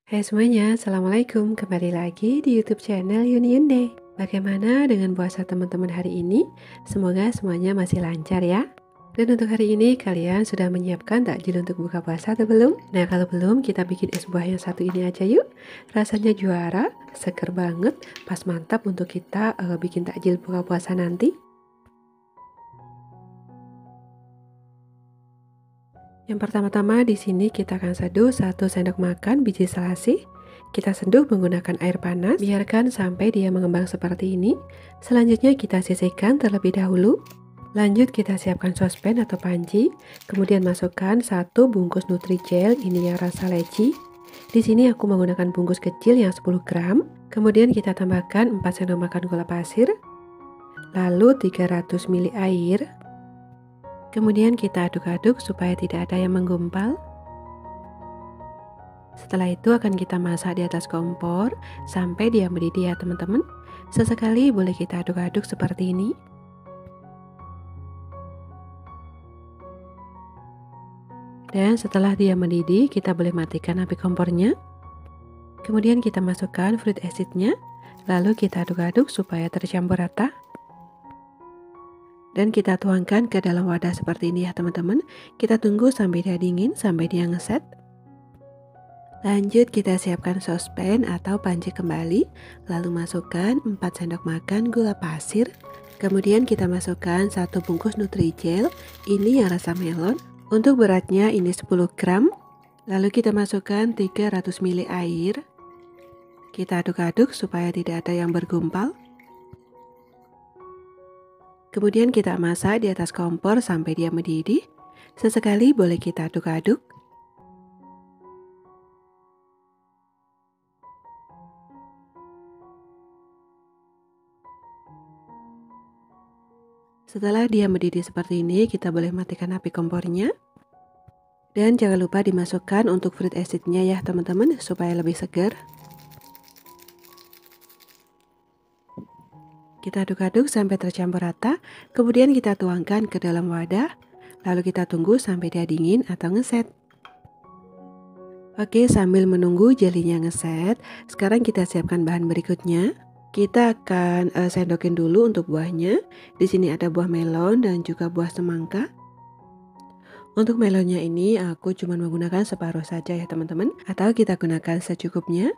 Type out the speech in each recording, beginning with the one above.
Hai semuanya, Assalamualaikum. Kembali lagi di YouTube channel Yuni. Bagaimana dengan puasa teman-teman hari ini? Semoga semuanya masih lancar ya. Dan untuk hari ini kalian sudah menyiapkan takjil untuk buka puasa atau belum? Nah kalau belum, kita bikin es buah yang satu ini aja yuk. Rasanya juara, seger banget, pas mantap untuk kita bikin takjil buka puasa nanti. Yang pertama-tama di sini kita akan seduh 1 sendok makan biji selasih. Kita seduh menggunakan air panas, biarkan sampai dia mengembang seperti ini. Selanjutnya kita sisihkan terlebih dahulu. Lanjut kita siapkan sospen atau panci, kemudian masukkan 1 bungkus Nutrijel ini yang rasa leci. Di sini aku menggunakan bungkus kecil yang 10 gram. Kemudian kita tambahkan 4 sendok makan gula pasir, lalu 300 ml air. Kemudian kita aduk-aduk supaya tidak ada yang menggumpal. Setelah itu akan kita masak di atas kompor sampai dia mendidih ya teman-teman. Sesekali boleh kita aduk-aduk seperti ini. Dan setelah dia mendidih, kita boleh matikan api kompornya. Kemudian kita masukkan fruit acidnya, lalu kita aduk-aduk supaya tercampur rata. Dan kita tuangkan ke dalam wadah seperti ini ya teman-teman. Kita tunggu sampai dia dingin, sampai dia ngeset. Lanjut kita siapkan sospen atau panci kembali, lalu masukkan 4 sendok makan gula pasir. Kemudian kita masukkan 1 bungkus Nutrijel, ini yang rasa melon. Untuk beratnya ini 10 gram. Lalu kita masukkan 300 ml air. Kita aduk-aduk supaya tidak ada yang bergumpal. Kemudian kita masak di atas kompor sampai dia mendidih. Sesekali boleh kita aduk-aduk. Setelah dia mendidih seperti ini, kita boleh matikan api kompornya. Dan jangan lupa dimasukkan untuk fruit acidnya ya teman-teman, supaya lebih segar. Kita aduk-aduk sampai tercampur rata, kemudian kita tuangkan ke dalam wadah, lalu kita tunggu sampai dia dingin atau ngeset. Oke, sambil menunggu jelinya ngeset, sekarang kita siapkan bahan berikutnya. Kita akan sendokin dulu untuk buahnya. Di sini ada buah melon dan juga buah semangka. Untuk melonnya ini aku cuma menggunakan separuh saja ya teman-teman, atau kita gunakan secukupnya.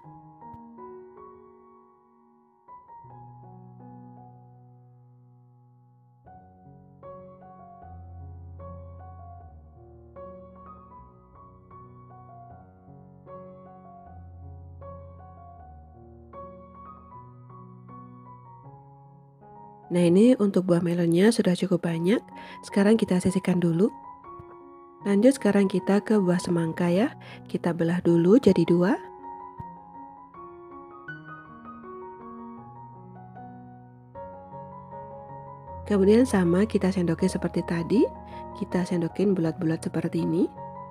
Nah ini untuk buah melonnya sudah cukup banyak. Sekarang kita sisihkan dulu. Lanjut sekarang kita ke buah semangka ya. Kita belah dulu jadi 2. Kemudian sama kita sendokin seperti tadi. Kita sendokin bulat-bulat seperti ini.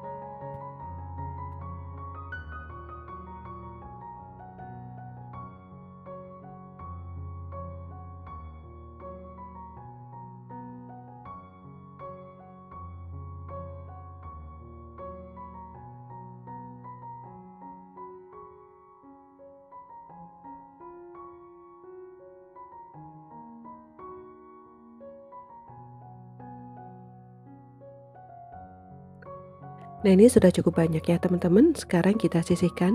Nah ini sudah cukup banyak ya teman-teman. Sekarang kita sisihkan.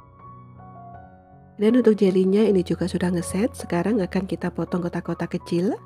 Dan untuk jelinya ini juga sudah ngeset. Sekarang akan kita potong kotak-kotak kecil.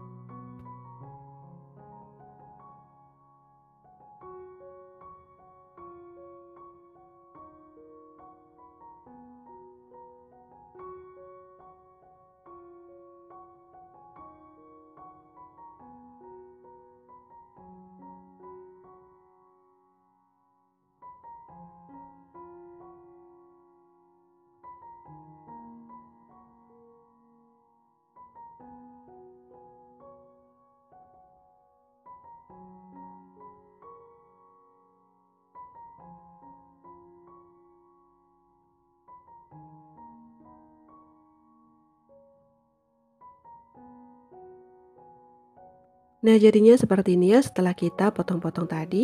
Nah jadinya seperti ini ya setelah kita potong-potong tadi.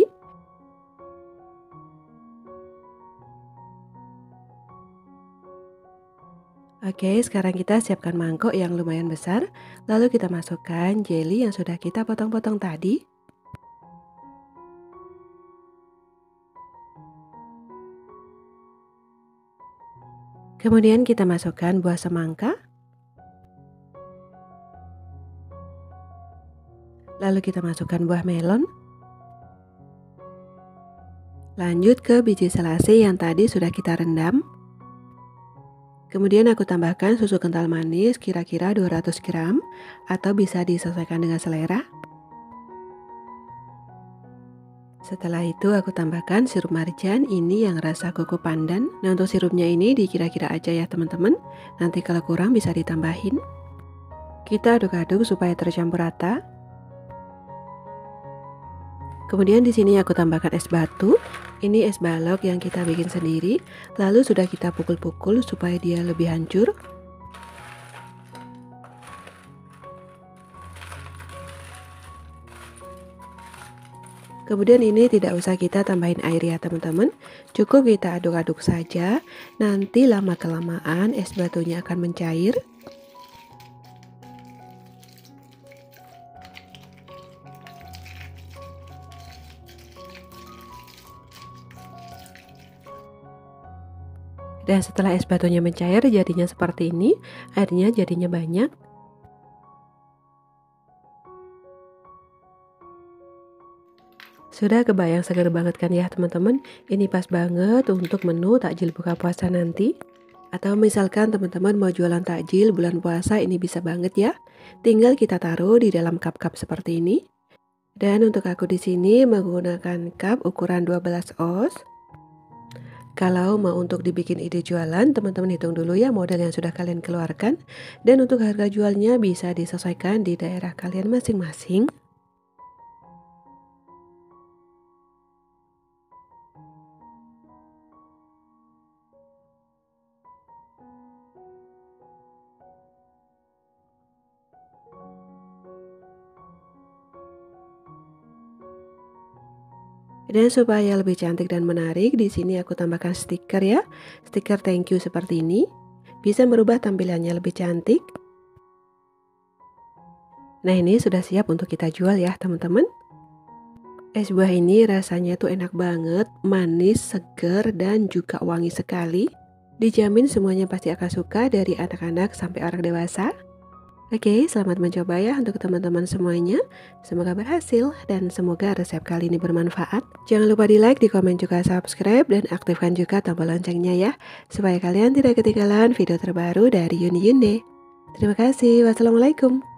Oke, sekarang kita siapkan mangkok yang lumayan besar, lalu kita masukkan jelly yang sudah kita potong-potong tadi. Kemudian kita masukkan buah semangka, lalu kita masukkan buah melon, lanjut ke biji selasi yang tadi sudah kita rendam. Kemudian aku tambahkan susu kental manis kira-kira 200 gram atau bisa disesuaikan dengan selera. Setelah itu aku tambahkan sirup marjan ini yang rasa koko pandan. Nah, untuk sirupnya ini dikira-kira aja ya teman-teman. Nanti kalau kurang bisa ditambahin. Kita aduk-aduk supaya tercampur rata. Kemudian di sini aku tambahkan es batu. Ini es balok yang kita bikin sendiri. Lalu sudah kita pukul-pukul supaya dia lebih hancur. Kemudian ini tidak usah kita tambahin air ya teman-teman. Cukup kita aduk-aduk saja. Nanti lama-kelamaan es batunya akan mencair. Dan setelah es batunya mencair jadinya seperti ini, airnya jadinya banyak. Sudah kebayang segar banget kan ya teman-teman? Ini pas banget untuk menu takjil buka puasa nanti. Atau misalkan teman-teman mau jualan takjil bulan puasa ini bisa banget ya. Tinggal kita taruh di dalam cup-cup seperti ini. Dan untuk aku di sini menggunakan cup ukuran 12 oz. Kalau mau untuk dibikin ide jualan, teman-teman hitung dulu ya modal yang sudah kalian keluarkan. Dan untuk harga jualnya bisa disesuaikan di daerah kalian masing-masing. Dan supaya lebih cantik dan menarik, di sini aku tambahkan stiker ya. Stiker thank you seperti ini. Bisa merubah tampilannya lebih cantik. Nah, ini sudah siap untuk kita jual ya, teman-teman. Es buah ini rasanya tuh enak banget, manis, seger, dan juga wangi sekali. Dijamin semuanya pasti akan suka dari anak-anak sampai orang dewasa. Oke, selamat mencoba ya untuk teman-teman semuanya. Semoga berhasil dan semoga resep kali ini bermanfaat. Jangan lupa di like, di komen juga subscribe, dan aktifkan juga tombol loncengnya ya. Supaya kalian tidak ketinggalan video terbaru dari Yuni Yunde. Terima kasih, wassalamualaikum.